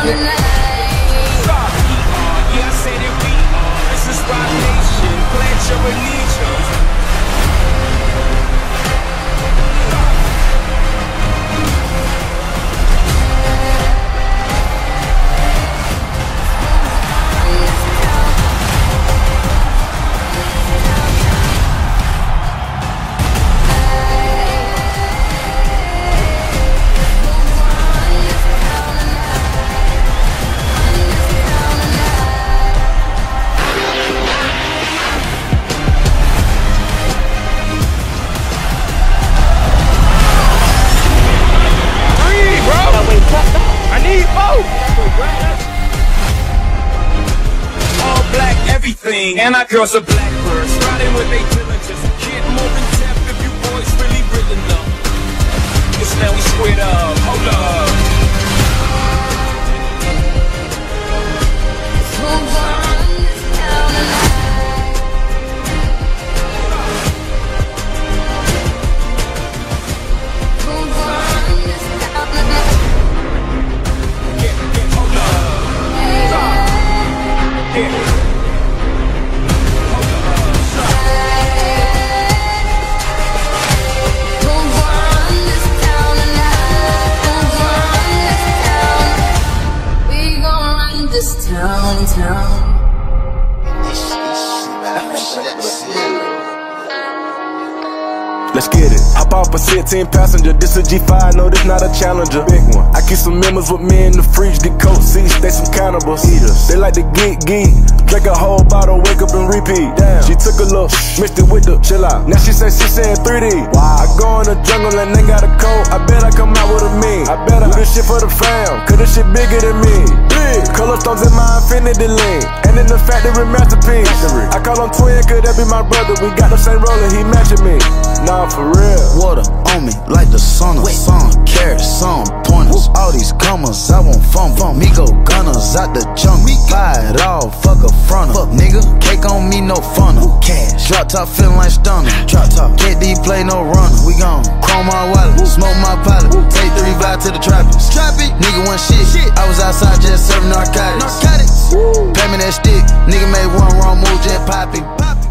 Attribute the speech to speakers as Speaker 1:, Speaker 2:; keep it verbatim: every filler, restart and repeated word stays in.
Speaker 1: Yeah, I say that we are. This is Rock Nation. Pledge your allegiance.
Speaker 2: I need both.
Speaker 1: All black everything, and our girls are blackbirds, riding with they diligence. Kid more than deaf if you boys really really know. Cause now we squared up, hold up.
Speaker 3: This town, town.
Speaker 4: Let's get it. Hop off a sixteen passenger. This a G five, no, this not a Challenger. Big one. I keep some members with me in the fridge. The coat seats, they some cannibals. Eaters. They like to geek, geek. Drink a whole bottle, wake up and repeat. Damn. She took a look, mixed it with the chill out. Now she say she saying three D. Wow. I go in the jungle and they got a coat. I bet I come out with a mean. I bet I do this shit for the fam, cause this shit bigger than me. Big. Color stones in my infinity lane. And in the factory masterpiece. Factory. I call him twin, cause that be my brother. We got the same roller, he matching me. Nah, for real.
Speaker 5: Water on me like the sun. Some carrots, some pointers. All these commas, I won't fumble. Me go gunners out the jungle. Buy it all, fuck a fronter. Fuck nigga, cake on me, no funnel. Cash, drop top feeling like stunner. Drop top, can't D play no runner. We gon' chrome my wallet, smoke my pilot. Take the revive to the trappers. Trappy, nigga one shit. I was outside just serving narcotics. Narcotics, pay me that stick. Nigga made one wrong move, just poppy.